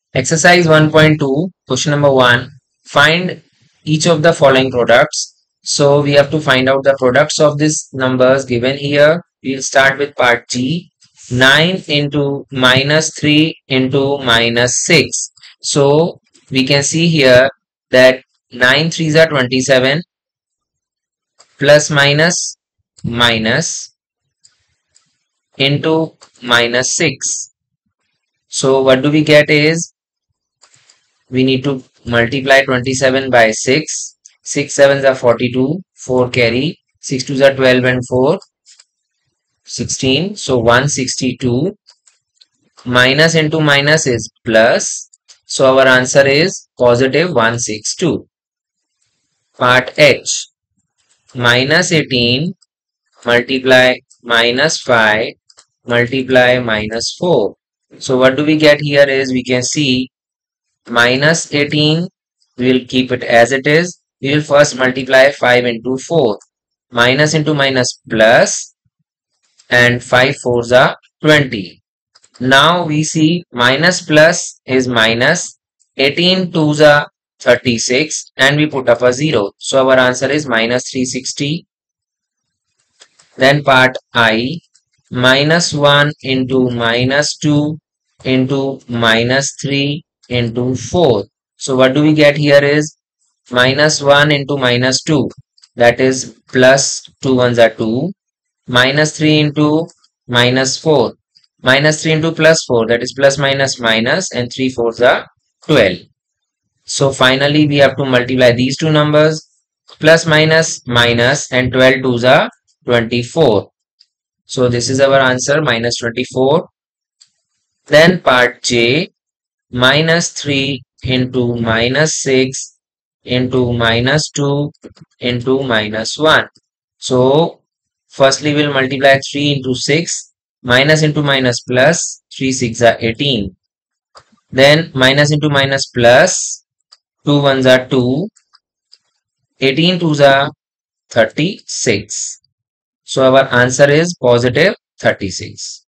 Exercise 1.2, question number 1. Find each of the following products. So we have to find out the products of these numbers given here. We'll start with part G. 9 into minus 3 into minus 6. So we can see here that 9 threes are 27, plus minus minus into minus 6. So what do we get is we need to multiply 27 by 6. 6 sevens are 42, 4 carry, 6 twos are 12 and 4, 16. So 162 minus into minus is plus. So our answer is positive 162. Part H, minus 18 multiply minus 5 multiply minus 4. So what do we get here is we can see minus 18, we will keep it as it is. We will first multiply 5 into 4. Minus into minus plus, and 5 fours are 20. Now we see minus plus is minus, 18 twos are 36, and we put up a 0. So our answer is minus 360. Then part I, minus 1 into minus 2 into minus 3 into 4. So what do we get here is minus 1 into minus 2, that is plus 2 ones are 2, minus 3 into minus 4, minus 3 into plus 4, that is plus minus minus, and 3 fours are 12. So finally we have to multiply these two numbers, plus minus minus, and 12 twos are 24. So this is our answer, minus 24. Then part J, minus 3 into minus 6 into minus 2 into minus 1. So firstly we'll multiply 3 into 6, minus into minus plus, 3 6 are 18. Then minus into minus plus, 2 ones are 2, 18 twos are 36. So our answer is positive 36.